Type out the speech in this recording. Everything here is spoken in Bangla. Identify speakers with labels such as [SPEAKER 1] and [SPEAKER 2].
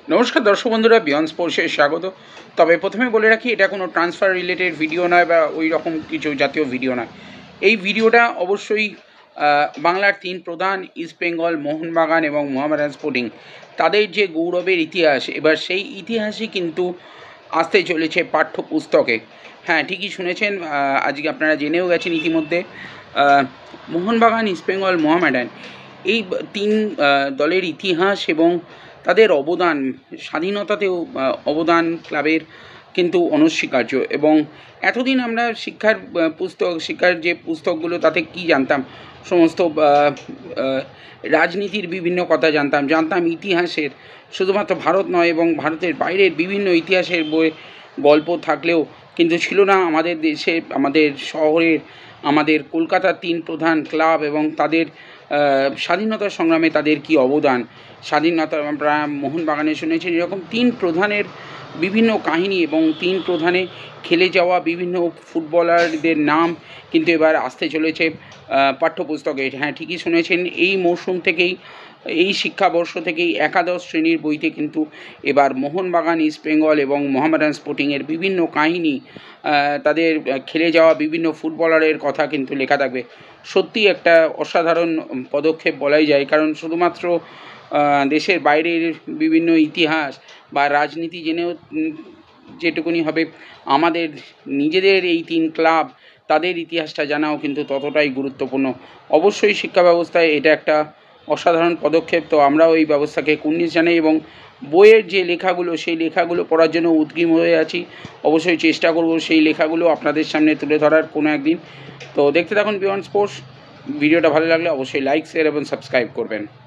[SPEAKER 1] নমস্কার দর্শক বন্ধুরা, বিয়ন্ড স্পোর্টসে স্বাগত। তবে প্রথমে বলে রাখি, এটা কোনো ট্রান্সফার রিলেটেড ভিডিও নয় বা ওই রকম কিছু জাতীয় ভিডিও নয়। এই ভিডিওটা অবশ্যই বাংলার তিন প্রধান ইস্ট বেঙ্গল, মোহনবাগান এবং মোহামেডান স্পোর্টিং, তাদের যে গৌরবের ইতিহাস, এবার সেই ইতিহাসই কিন্তু আসতে চলেছে পাঠ্যপুস্তকে। হ্যাঁ, ঠিকই শুনেছেন, আজকে আপনারা জেনেও গেছেন ইতিমধ্যে। মোহনবাগান, ইস্ট বেঙ্গল, মোহামেডান, এই তিন দলের ইতিহাস এবং তাদের অবদান, স্বাধীনতাতেও অবদান ক্লাবের কিন্তু অনস্বীকার্য। এবং এতদিন আমরা শিক্ষার যে পুস্তকগুলো, তাতে কি জানতাম? সমস্ত রাজনীতির বিভিন্ন কথা জানতাম ইতিহাসের, শুধুমাত্র ভারত নয় এবং ভারতের বাইরের বিভিন্ন ইতিহাসের বই গল্প থাকলেও কিন্তু ছিল না আমাদের দেশে, আমাদের শহরের, আমাদের কলকাতার তিন প্রধান ক্লাব এবং তাদের স্বাধীনতা সংগ্রামে তাদের কি অবদান। স্বাধীনতা আমরা মোহনবাগানে শুনেছি, এরকম তিন প্রধানের বিভিন্ন কাহিনী এবং তিন প্রধানে খেলে যাওয়া বিভিন্ন ফুটবলারদের নাম কিন্তু এবার আসতে চলেছে পাঠ্যপুস্তকে। হ্যাঁ, ঠিকই শুনেছেন, এই মৌসুম থেকেই, এই শিক্ষাবর্ষ থেকেই একাদশ শ্রেণীর বইতে কিন্তু এবার মোহনবাগান, ইস্ট বেঙ্গল এবং মোহামেডান স্পোর্টিংয়ের বিভিন্ন কাহিনী, তাদের খেলে যাওয়া বিভিন্ন ফুটবলারের কথা কিন্তু লেখা থাকবে। সত্যি একটা অসাধারণ পদক্ষেপ বলাই যায়, কারণ শুধুমাত্র দেশের বাইরের বিভিন্ন ইতিহাস বা রাজনীতি জেনেও যেটুকুনি হবে, আমাদের নিজেদের এই তিন ক্লাব, তাদের ইতিহাসটা জানাও কিন্তু ততটাই গুরুত্বপূর্ণ। অবশ্যই শিক্ষা ব্যবস্থায় এটা একটা অসাধারণ পদক্ষেপ। তো আমরাও এই ব্যবস্থাকে কুর্নিশ জানাই এবং বইয়ের যে লেখাগুলো, সেই লেখাগুলো পড়ার জন্য উদ্গ্রীব হয়ে আছি। অবশ্যই চেষ্টা করব সেই লেখাগুলো আপনাদের সামনে তুলে ধরার কোনো একদিন। তো দেখতে থাকুন বিয়ন্ড স্পোর্টস। ভিডিওটা ভালো লাগলে অবশ্যই লাইক, শেয়ার এবং সাবস্ক্রাইব করবেন।